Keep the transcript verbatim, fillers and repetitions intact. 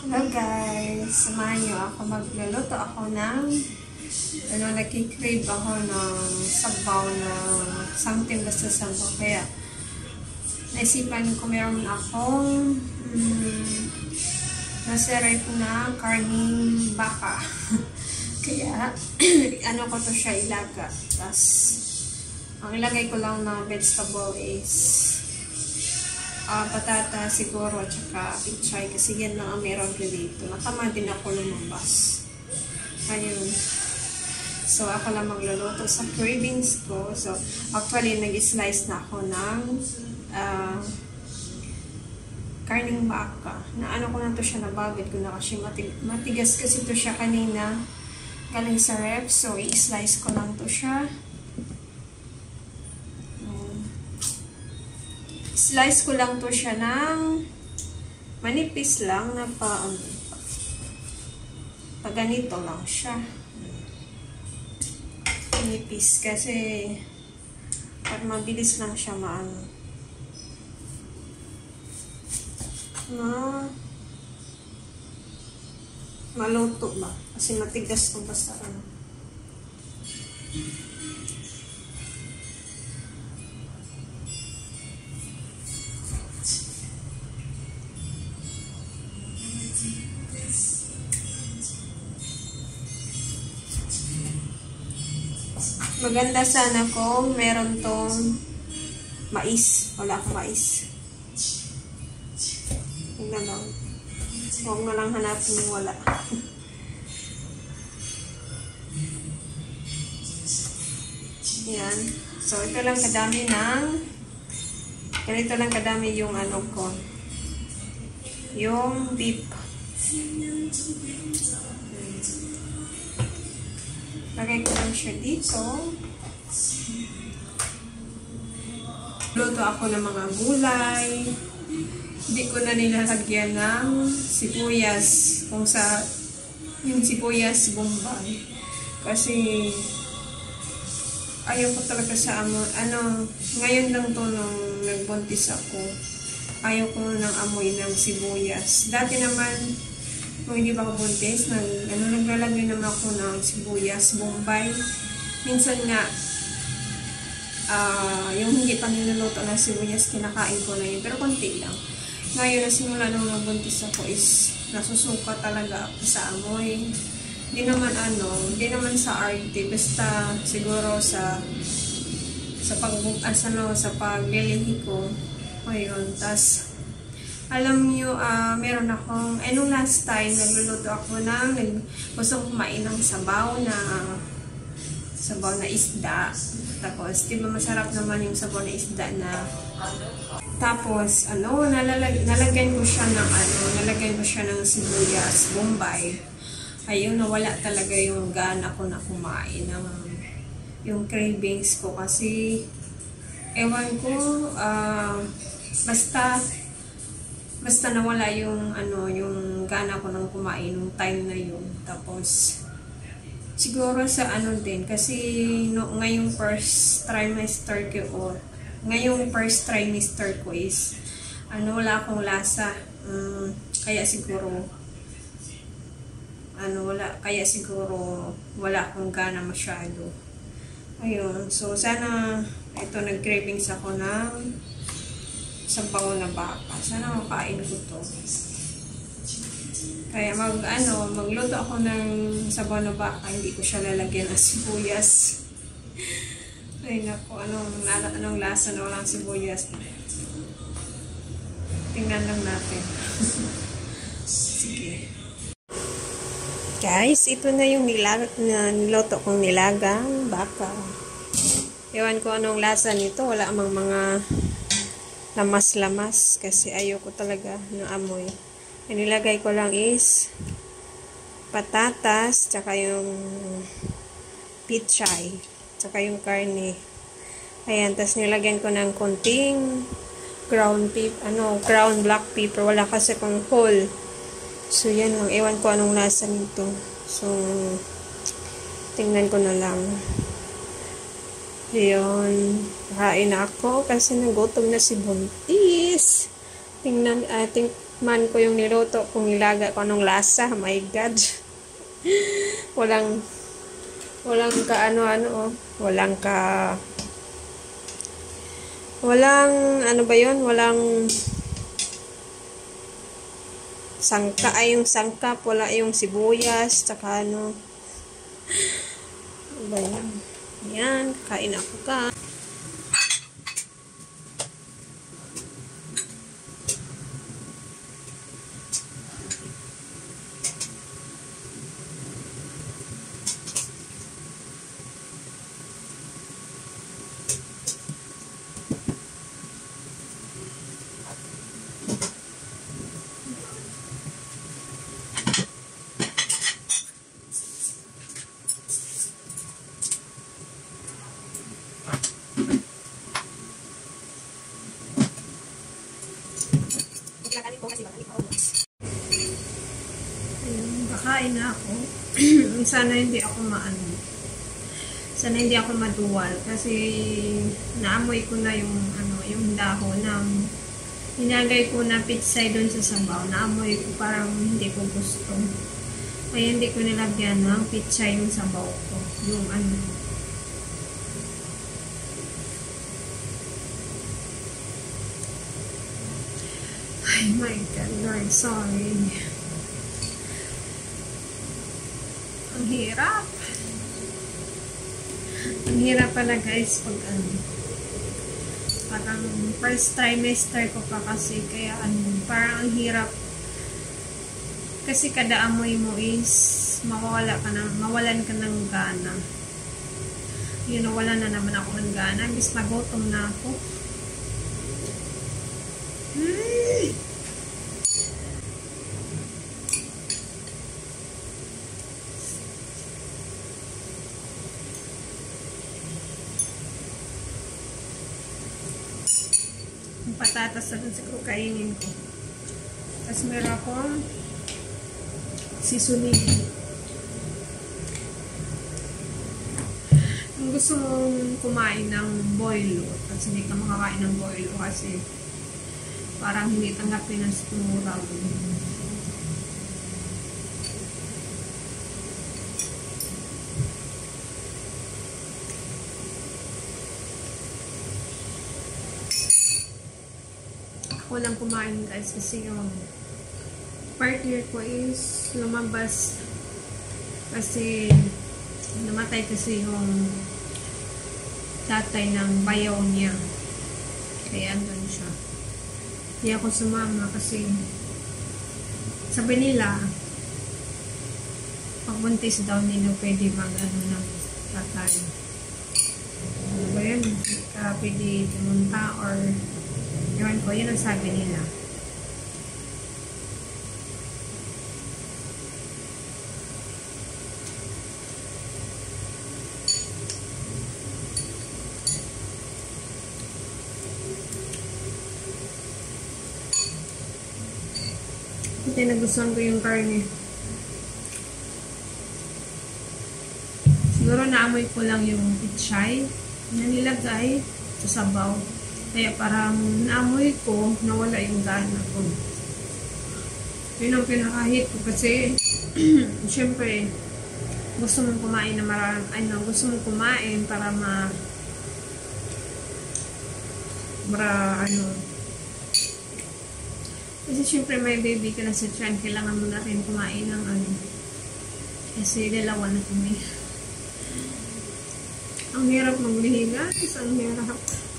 Hello guys! Samahan niyo ako. Magluluto ako ng ano, nagkikrave ako ng sabaw na something basta sabaw. Kaya naisipan ko meron akong mm, nasarap na karning baka. Kaya ano ko to siya ilaga. Tapos ang ilagay ko lang na vegetable is Uh, patata siguro at saka pichay kasi yan lang ang meron ko dito. Natama din ako lumabas. Ayun. So, ako lang magluluto sa cravings ko. So, actually, nag-slice na ako ng uh, karning baka. Na ano ko na to siya, nabagad ko na kasi matig matigas kasi to siya kanina. Galing sa ref. So, i-slice ko lang to siya. Slice ko lang to siya ng manipis lang na pa, um, pa ganito lang siya. Manipis kasi para mabilis lang siya maano. Na maluto ba? Kasi matigas kung basta ano. Maganda sana kung meron tong mais. Wala akong mais. Tingnan lang. Huwag na lang hanapin yung wala. Yan. So, ito lang kadami ng ganito lang kadami yung ano ko. Yung beef. Lagay ko lang siya dito. Luto ako ng mga gulay. Hindi ko na nilalagyan ng sibuyas. Kung sa yung sibuyas bombay. Kasi ayaw ko talaga sa amo. Ano, ngayon lang to nung nagbuntis ako. Ayaw ko ng amoy ng sibuyas. Dati naman, kung hindi ba ako buntis, nag, ano, naglalagay naman ako ng sibuyas, bombay. Minsan nga, uh, yung hindi pa niluluto ng sibuyas, kinakain ko na yun. Pero konti lang. Ngayon, na simula nung nagbuntis ako is, nasusuka talaga ako sa amoy. Hindi naman ano, hindi naman sa arte, basta siguro sa sa pag, as, ano, sa paglilihi ko. Ayun, tas alam nyo, uh, meron akong, eh nung last time, nagluluto ako ng, gusto ko kumain ng sabaw na, sabaw na isda. Tapos, di ba masarap naman yung sabaw na isda na, tapos, ano, nalag, nalagyan ko siya ng, ano, nalagyan ko siya ng sibuyas, bombay. Ayun, nawala talaga yung gana ko na kumain ng, yung cravings ko kasi, ewan ko, ah, uh, basta, Basta nawala yung ano, yung gana ko nang kumain nung time na yun. Tapos siguro sa ano din kasi no, ngayong first trimester ko or ngayong first trimester ko is ano, wala akong lasa. Um, kaya siguro ano, wala kaya siguro wala akong gana masyado. Ayun. So sana ito nag-cravings ako ng sabaw na baka. Sana makain ko to. Kaya mag, ano, magluto ako ng sabaw na baka. Hindi ko siya lalagyan ng sibuyas. Ay, naku. Anong, anong lasa na walang sibuyas? Tingnan lang natin. Sige. Guys, ito na yung nilag, na niloto kong nilagang baka. Ewan ko anong lasa nito. Wala amang mga lamas-lamas kasi ayoko talaga ng amoy. Ang nilagay ko lang is patatas, tsaka yung pichay, tsaka yung karne. Ayan, tas nilagyan ko ng konting ground pep, ano, ground black pepper. Wala kasi kung whole. So, yan lang. Ewan ko anong lasa nito. So, tingnan ko na lang. Ayun. Kain ako kasi nagutom na si Buntis. Tingnan, uh, ting man ko yung niluto, kung nilaga ko anong lasa. My God. Walang, walang ka ano-ano, oh. Walang ka, walang, ano ba yun? Walang sangka, ay yung sangkap, wala yung sibuyas, tsaka ano. Ano ba yan? Yan, kain ako ka. Ayun, kakain na ako. Sana hindi ako maano. Sana hindi ako maduwal kasi naamoy ko na yung ano, yung dahon ng hinagay ko na pitsay doon sa sabaw. Naamoy ko parang hindi ko gusto. Kaya hindi ko nilagyan ng pitsay yung sabaw ko. Yung ano. Ay my God, Lord, sorry. Ang hirap. Ang hirap pala guys pag ano. Parang first trimester ko pa kasi kaya ano, parang ang hirap. Kasi kada amoy mo is mawawala ka ng, mawalan ka ng gana. Yun, nawala na naman ako ng gana. Bis nagutom na ako. Hmm. Yung patatas na siguro kainin ko. Tapos meron akong seasoning. Kung gusto mong kumain ng boilo, kasi hindi ka makakain ng boilo kasi parang hindi tanggapin ng stumuraw. Ako lang kumain guys kasi yung partner ko is lumabas kasi namatay kasi yung tatay ng bayaw niya. Kaya andun siya. Hindi ako sumama kasi sabi nila pagbuntis daw nila pwede mag ano ng tatay. Ano ba yun? Ka pwede pumunta or yun ko, yun ang sabi nila. Kasi nagustuhan ko yung karne. Siguro naamoy ko lang yung pichay na nilagay sa sabaw. Kaya parang naamoy ko, nawala yung gana ko. Yun ang pinakahit ko kasi syempre gusto mong kumain na marami, ano, gusto mong kumain para ma para ano kasi syempre may baby ka na sa tiyan, kailangan mo na rin kumain ng ano kasi dalawa na kami. Ang hirap maglihi guys, ang hirap.